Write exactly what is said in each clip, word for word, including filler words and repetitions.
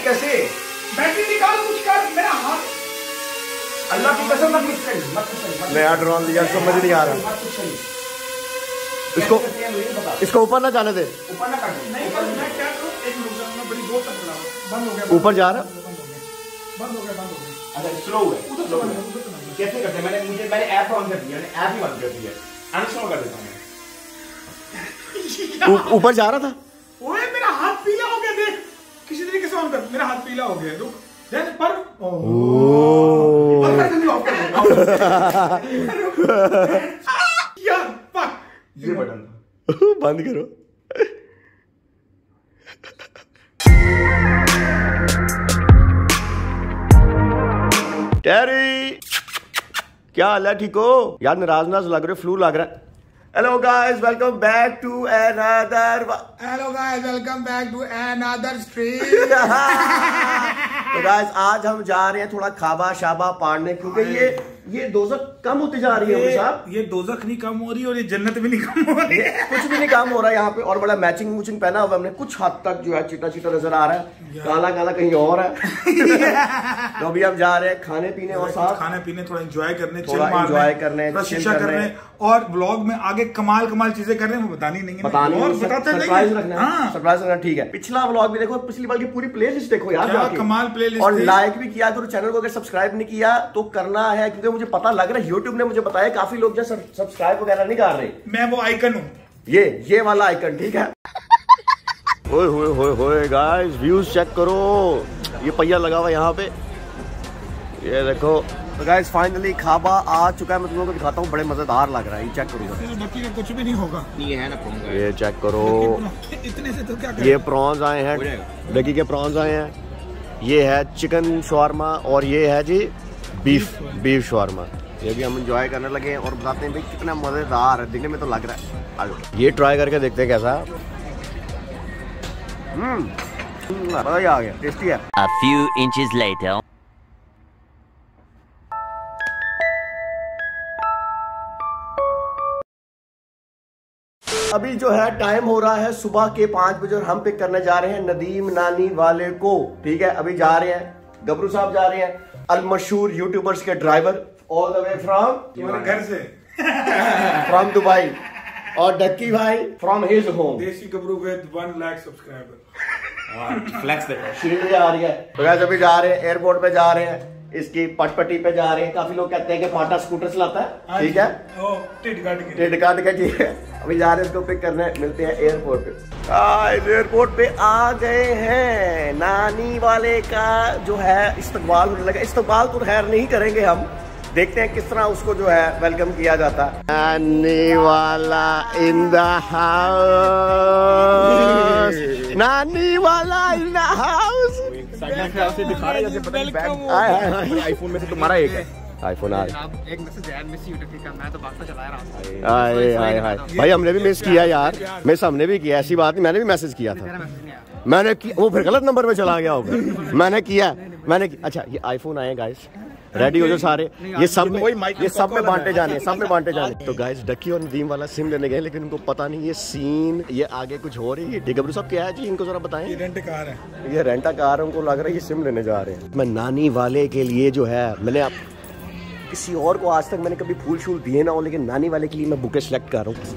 कैसे? बैटरी निकाल, कुछ कर, मेरा हाथ। अल्लाह की कसम मत कुछ करिए, मत कुछ करिए। नया ड्रोन लिया, समझ नहीं आ रहा। इसको इसको ऊपर ना जाने दे। ऊपर ना कर दे। नहीं कर, मैं क्या करूं? एक मिनट, मैं बड़ी जोर तक बुलाऊं। बंद हो गया। ऊपर जा रहा? बंद हो गया, बंद हो गया, बंद हो गया। अच्छा स्लो है। कैसे करते हैं? मैंने मुझे मैंने ऐप ऑन कर दिया, मैंने ऐप ही बंद कर दिया। अनइंस्टॉल कर देता हूं मैं। ऊपर जा रहा था। ओए मेरा हाथ पीला हो गया, देख किसी तरीके से ऑन कर। मेरा हाथ पीला हो गया, रुक देख पर। ओह यार फक, ये बटन बंद करो। टेरी क्या हाल है? ठीक हो यार? नाराज नाराज लग रहे हो, फ्लू लग रहा है। Hello guys, welcome back to another hello guys, welcome back to another stream. तो गाइस आज हम जा रहे हैं थोड़ा खाबा शाबा पाड़ने, क्योंकि ये ये दोजख कम होती जा रही है साहब। ये दोजख नहीं कम हो रही और ये जन्नत भी नहीं कम हो रही है। कुछ भी नहीं काम हो रहा है यहाँ पे। और बड़ा मैचिंग मुचिंग पहना हुआ हमने, कुछ हद तक जो है चिटा चिटा नजर आ रहा है, काला काला कहीं और है। तो अभी हम जा रहे हैं खाने पीने और साथ खाने पीने, थोड़ा एंजॉय करने, थोड़ा एंजॉय करने, शीशा करने और ब्लॉग में आगे कमाल कमाल चीजें कर रहे हैं, वो बतानी नहीं है, बतानी और बताते सरप्राइज रखना, सरप्राइज रखना। ठीक है, पिछला व्लॉग भी देखो, पिछली बार की पूरी प्लेलिस्ट देखो यार, क्या कमाल प्लेलिस्ट। और लाइक भी किया करो चैनल को, अगर सब्सक्राइब नहीं किया तो करना है, क्योंकि मुझे पता लग रहा है यूट्यूब ने मुझे बताया काफी लोग जो सब्सक्राइब वगैरह नहीं कर रहे। मैं वो आइकन हूँ, ये ये वाला आइकन, ठीक है। ओए होए होए होए गाइस, व्यूज चेक करो, ये पहिया लगा हुआ यहाँ पे, ये देखो। तो गाइस फाइनली खाबा आ चुका है, मैं तुम लोगों को दिखाता हूँ, बड़े मजेदार लग रहा है, ये चेक करो। बाकी का कुछ भी नहीं होगा, ये है ना प्रॉन्स, ये चेक करो, इतने से तो क्या ये प्रॉन्स आए हैं, डगी के प्रॉन्स आए हैं, ये है चिकन शवारमा और ये है जी बीफ बीफ शवारमा। ये भी हम एंजॉय करने लगे हैं और बताते हैं भाई कितना मजेदार है, दिखने में तो लग रहा है। ये ट्राई करके देखते हैं कैसा। हम्म मजा ही आ गया, टेस्टी है। A few inches later. अभी जो है टाइम हो रहा है सुबह के पांच बजे और हम पिक करने जा रहे हैं नदीम नानी वाले को, ठीक है। अभी जा रहे हैं, गबरू साहब जा रहे हैं, अल मशहूर यूट्यूबर्स के driver, all the way from तुम्हारे घर से, फ्रॉम दुबई, और Ducky Bhai from his home, Desi Gabru with one lakh subscriber. Flex देखो, श्री आ रही है। तो गाइस अभी जा रहे हैं, एयरपोर्ट पे जा रहे हैं, इसकी पटपटी पे जा रहे हैं। काफी लोग कहते हैं कि पाटा स्कूटर चलाता है, ठीक है, टिड काट के, ठीक है। अभी जा रहे हैं इसको पिक करने, मिलते हैं एयरपोर्ट पे। गाइस एयरपोर्ट पे आ गए हैं, नानी वाले का जो है इस्तकबाल होने लगा। इस्तकबाल तो खैर नहीं करेंगे हम, देखते हैं किस तरह उसको जो है वेलकम किया जाता है। नानी वाला इन द हाउस, नानी वाला इन द हाउस। दिखा रहा है जैसे पता नहीं आईफोन में से तुम्हारा एक है आईफोन आ रहा है। एक मैसेज यार मिस यू का, मैं तो भागता चला रहा हूं। हाय हाय हाय भाई, हमने भी मिस किया यार, मिस हमने भी किया, ऐसी बात नहीं, मैंने भी मैसेज किया था, मैंने किया, वो फिर गलत नंबर पे चला गया होगा। मैंने किया, मैंने अच्छा ये आईफोन आए गाइस, रेडी हो जाओ सारे, ये सब में ये सब में बांटे जाने, सब में बांटे जाने। तो गाइस डक्की और नदीम वाला सिम लेने गए, लेकिन उनको पता नहीं ये सीन, ये आगे कुछ हो रही है। गबरू साहब क्या है जी, इनको जरा बताएं। ये रेंट कार है, ये रेंटा कार है, उनको लग रहा है ये सिम लेने जा रहे हैं। मैं नानी वाले के लिए जो है, मैंने आप किसी और को आज तक मैंने कभी फूल शूल दिए ना हो, लेकिन नानी वाले के लिए मैं बुके सेलेक्ट कर रहा हूँ।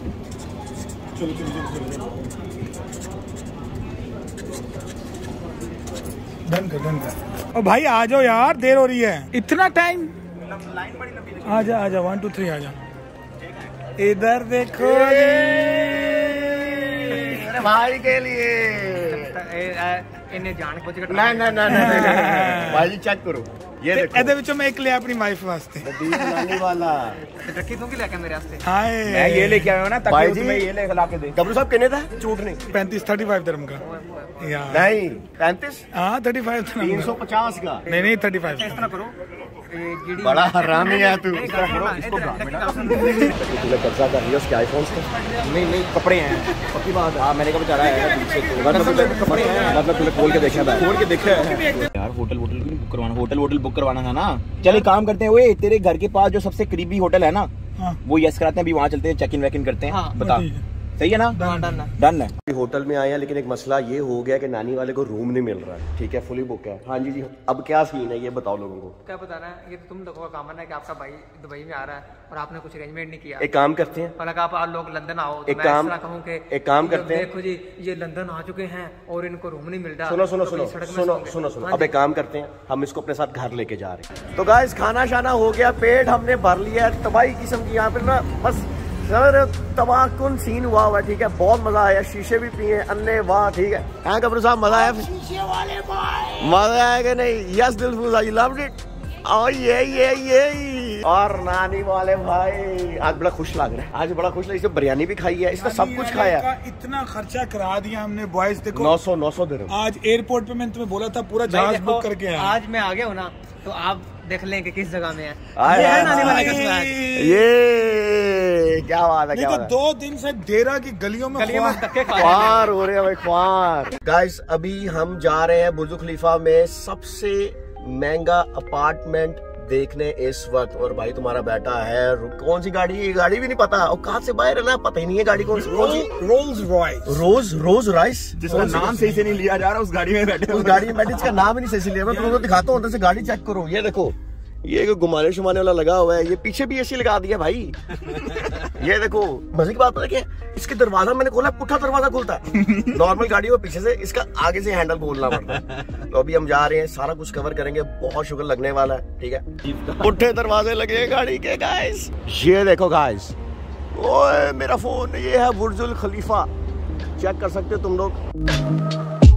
डन कर, डन कर। ओ भाई आ जाओ यार, देर हो रही है, इतना टाइम। आजा आजा, वन टू थ्री आजा। इधर देखो भाई के लिए इन्हें जान कुछ नहीं नहीं नहीं भाई चेक करो, ये देखो ਇਹਦੇ ਵਿੱਚੋਂ मैं एक लिया अपनी वाइफ वास्ते, नानी वाला। डक्की तू की लेके मेरे वास्ते। हाय मैं ये लेके आया हूं ना, भाई ताकि तुम्हें ये लेके ला के दे। गबरू साहब कितने था झूठ नहीं? पैंतीस थर्टी फाइव धर्म का यार, नहीं पैंतीस, हाँ थर्टी फाइव तीन सौ पचास का, नहीं नहीं थर्टी फाइव। इतना करो, बड़ा हरामी है तू। इसको तूने कब्जा कर लिया उसके आईफोन से? नहीं नहीं कपड़े हैं, पक्की बात है। हाँ मैंने कभी चढ़ा है, कपड़े हैं, मतलब तूने खोल के देखा था? खोल के देखा है यार। होटल वोटल बुक करवाना, होटल वोटल बुक करवाना था ना। चल एक काम करते हैं, ओए तेरे घर के पास जो सबसे करीबी होटल है ना, वो यस कराते हैं, अभी वहाँ चलते हैं, चेक इन वैक इन करते हैं। बता सही है ना? डन है। डन है। होटल में आए हैं लेकिन एक मसला ये हो गया कि नानी वाले को रूम नहीं मिल रहा है, ठीक है, फुली बुक है। हाँ जी जी, अब क्या सीन है ये बताओ लोगों को। क्या बताना है, ये तो तुम लोगों का काम है कि आपका भाई दुबई में आ रहा है और आपने कुछ अरेंजमेंट नहीं किया। एक काम करते हैं, और अगर आप लोग लंदन आओ तो एक मैं काम- इस तरह कहूं कि एक काम ये करते हैं। देखो जी ये लंदन आ चुके हैं और इनको रूम नहीं मिल रहा। सुनो सुनो तो सुनो कहीं सड़क में सुनो सोएंगे। सुनो सुनो हाँ अब जी। एक काम करते हैं, हम इसको अपने साथ घर लेके जा रहे हैं। तो गाइस खाना शाना हो गया, पेट हमने भर लिया है, तबाही किस्म की यहाँ पे ना बस सर तबाहकुन सीन हुआ हुआ है, ठीक है, बहुत मजा आया, शीशे भी पिए अन्ने वाह, ठीक है। हाँ कब्र साहब मजा आया, शीशे वाले भाई मजा आया कि नहीं? यस दिलफूज आई लव्ड इट। ओ ये ये ये और नानी वाले भाई आज बड़ा खुश लग रहा है, आज बड़ा खुश लग, इसने बिरयानी भी खाई है, इसने सब कुछ खाया है। इतना खर्चा करा दिया हमने बॉयज, देखो नौ सौ नौ सौ दिरहम। आज एयरपोर्ट पे मैंने तुम्हें बोला था पूरा जहाज देखो, बुक करके आया। आज मैं आ गया हूँ ना तो आप देख लें कि किस जगह में है। आए, ये है आए, नानी वाले आए। का फ्लैट। ये क्या बात है, नहीं क्या तो बात है। दो दिन से देरा की गलियों में गलियों में ख्वार- धक्के खा रहे हैं। ख्वार हो रहे हैं भाई, ख्वार। गाइस अभी हम जा रहे हैं बुर्ज खलीफा में सबसे महंगा अपार्टमेंट देखने इस वक्त, और भाई तुम्हारा बेटा है, कौन सी गाड़ी है ये, गाड़ी भी नहीं पता, और कहाँ से बाहर है ना, पता ही नहीं है गाड़ी कौन सी, कौन सी Rolls Royce. Rose rose rice, जिसका नाम सही से नहीं लिया जा रहा, उस गाड़ी में बैठे उस गाड़ी में बैठे, इसका नाम ही नहीं सही से लिया। मैं तुमको दिखाता हूँ, अंदर से गाड़ी चेक करो, ये देखो, ये घुमाने शुमाने वाला लगा हुआ है, ये पीछे भी एसी लगा दिया भाई। ये देखो मजे की बात पता क्या, इसके दरवाजा मैंने खोला, पुट्ठा दरवाजा खुलता है, नॉर्मल गाड़ी में पीछे से, इसका आगे से हैंडल खोलना पड़ता है। तो अभी हम जा रहे हैं, सारा कुछ कवर करेंगे, बहुत शुगर लगने वाला है, ठीक है। पुट्ठे दरवाजे लगे गाड़ी के गाइस, ये देखो गाइस, ओए मेरा फोन, ये है बुर्जुल खलीफा, चेक कर सकते हो तुम लोग।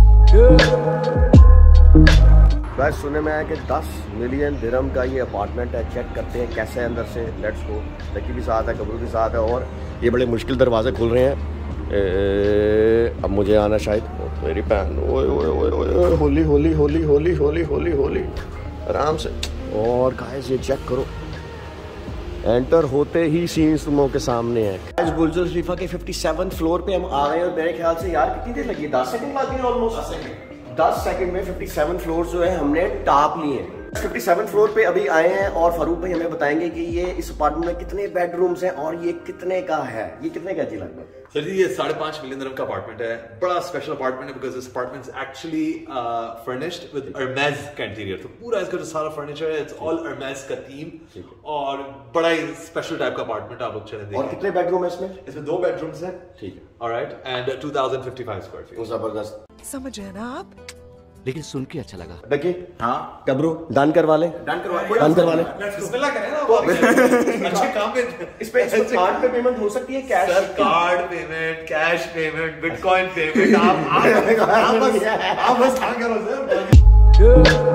गाइस सुने में आया कि दस मिलियन दिरहम का ये अपार्टमेंट है, चेक करते हैं कैसे है अंदर से, लेट्स गो। लकी भी साथ है, कबरू भी साथ है, और ये बड़े मुश्किल दरवाजे खुल रहे हैं। ए, अब मुझे आना शायद, ओ, मेरी बहन, ओए ओए ओए ओए, होली होली होली होली होली होली होली, आराम से। और गाइस ये चेक करो, एंटर होते ही सीन्स तुम लोगों के सामने है। गाइस बुर्ज खलीफा के सत्तावन फ्लोर पे हम आ रहे हैं, और मेरे ख्याल से यार कितनी देर लगी, दस सेकंड लग गए ऑलमोस्ट, दस सेकंड में सत्तावन फ्लोर जो है हमने टॉप लिए हैं। सत्तावन फ्लोर पे अभी आए हैं, और फारूक भाई हमें बताएंगे कि ये इस अपार्टमेंट में कितने बेडरूम्स हैं और ये कितने का है, ये कितने का जी लगभग? सर जी ये साढ़े पांच मिलियन दिरहम का अपार्टमेंट है, बड़ा स्पेशल अपार्टमेंट है because this apartment is actually furnished with Hermes का इंटीरियर, तो पूरा इसका जो सारा फर्नीचर है इट्स ऑल Hermes का थीम, और बड़ा ही स्पेशल टाइप का अपार्टमेंट आप लोग चले और देखिए। कितने बेडरूम है इसमें? इसमें दो बेडरूम्स हैं, ठीक है, alright, and two thousand fifty five square feet. जबरदस्त। समझ रहे ना आप, लेकिन सुन के अच्छा लगा। देखिए हाँ कबरू डन करवा ले, डन करवा डन करवा ले। बिस्मिल्लाह करें ना वो अच्छे काम पे। इस पे कार्ड पे पेमेंट हो सकती है, cash? Sir card payment, cash payment, bitcoin payment, आप आप आप बस आप बस हाँ करो सर।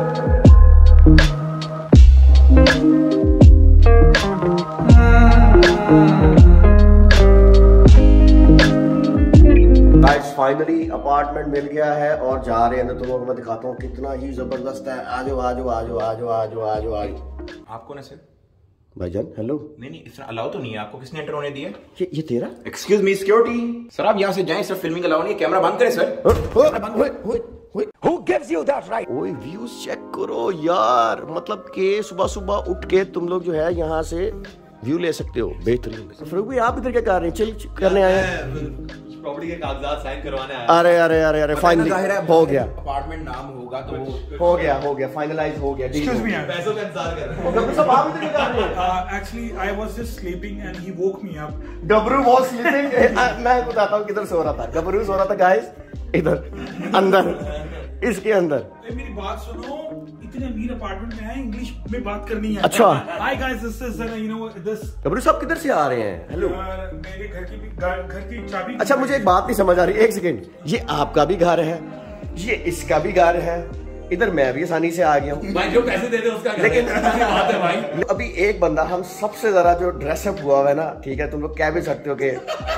गाइस फाइनली अपार्टमेंट मिल गया है और जा रहे हैं अंदर, तुम लोगों को मैं दिखाता हूँ कितना ही जबरदस्त है। आजो आजो आजो आजो आजो आजो आजो। आपको ना सर, भाईजान हेलो। नहीं नहीं, इस तरह अलाउ तो नहीं है आपको, किसने एंटर होने दिया? ये ये तेरा? एक्सक्यूज मी सिक्योरिटी सर, आप यहाँ से जाएं, सर फिल्मिंग अलाउ नहीं है, कैमरा बंद करें sir. Who gives you that right? ओए व्यूज चेक करो यार, मतलब के सुबह सुबह उठ के तुम लोग जो है यहाँ से व्यू ले सकते हो, बेहतरीन। फरूक भाई आप इधर क्या कर रहे हैं? चिल करने आए हैं, प्रॉपर्टी के कागजात साइन करवाने आया। अरे अरे अरे अरे फाइनली हो गया, अपार्टमेंट नाम होगा तो वो हो गया हो गया फाइनलाइज हो गया। Excuse me, पैसों का इंतजार कर रहे हैं। डब्रू साहब आप इधर क्या कर रहे हैं? Uh, actually, I was just sleeping and he woke me up. डब्रू वॉज स्लीपिंग। मैं बताता हूँ किधर सो रहा था। डब्रू सो रहा था गाइस इधर अंदर, इसके अंदर। अरे मेरी बात सुनो, इतने अमीर अपार्टमेंट में है, इंग्लिश में बात करनी है। अच्छा। Hi guys, this is uh, you know this. डब्रू साहब किधर से आ रहे हैं? हेलो। Uh, मेरे घर की भी घर घर की चाबी। अच्छा मुझे एक बात नहीं समझ आ रही, एक सेकेंड, ये आपका भी घर है, ये इसका भी घर है, इधर मैं भी आसानी से आ गया हूँ भाई जो पैसे दे दे उसका घर लेकिन है। ऐसी बात है भाई। अभी एक बंदा हम सबसे ज्यादा जो ड्रेसअप हुआ हुआ है ना, ठीक है, तुम लोग कह भी सकते हो कि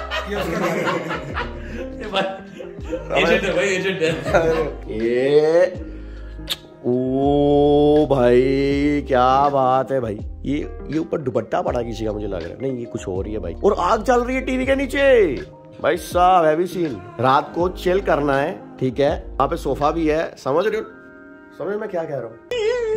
एजेंट है भाई, एजेंट है। ये ओ भाई क्या बात है भाई, ये ये ऊपर दुपट्टा पड़ा किसी का मुझे लग रहा है, नहीं ये कुछ हो रही है भाई, और आग चल रही है टीवी के नीचे भाई साहब, हैवी सीन। रात को चिल करना है, ठीक है, वहाँ पे सोफा भी है, समझ रहे हो? समझ में क्या कह रहा हूँ?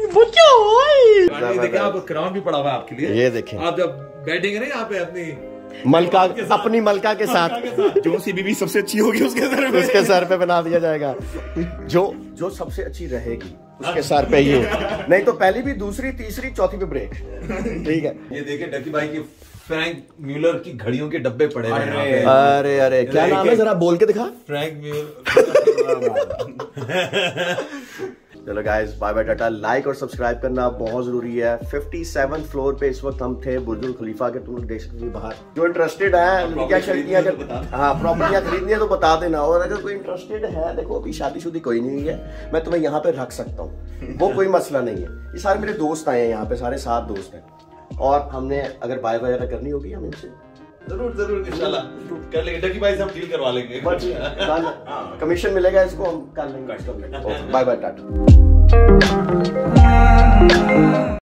देखिए आप क्राउन भी पड़ा हुआ है आपके लिए, ये देखें, आप जब बैठेंगे ना यहाँ पे अपनी मलका अपनी मलका के साथ जो सी बीवी सबसे अच्छी होगी उसके सर पे उसके सर पे बना दिया जाएगा। जो जो सबसे अच्छी रहेगी उसके सर पे ही, नहीं तो पहली भी, दूसरी, तीसरी, चौथी पे ब्रेक। ठीक है, ये देखिए डकी भाई की फ्रैंक म्यूलर की घड़ियों के डब्बे पड़े हैं यहाँ पे। अरे अरे क्या नाम है, जरा बोल के दिखा। Franck Muller. चलो गाइस, बाय बाय टाटा। लाइक और सब्सक्राइब करना बहुत जरूरी है। सत्तावन फ्लोर पे इस वक्त हम थे, बुर्जुल खलीफा के, तुम लोग देख सकते हो बाहर। जो इंटरेस्टेड है क्या शर्तियां, हाँ प्रॉपर्टियां खरीदनी है तो बता देना। और अगर कोई इंटरेस्टेड है, देखो अभी शादीशुदी कोई नहीं है, मैं तुम्हें यहाँ पे रख सकता हूँ, वो कोई मसला नहीं है। ये सारे मेरे दोस्त आए हैं यहाँ पे, सारे सात दोस्त हैं, और हमने अगर बाय वगैरह करनी होगी हम इनसे जरूर जरूर इंशाल्लाह कर लेंगे। डकी भाई से हम डील करवा लेंगे, कमीशन मिलेगा इसको, हम कर लेंगे। Bye bye Tata.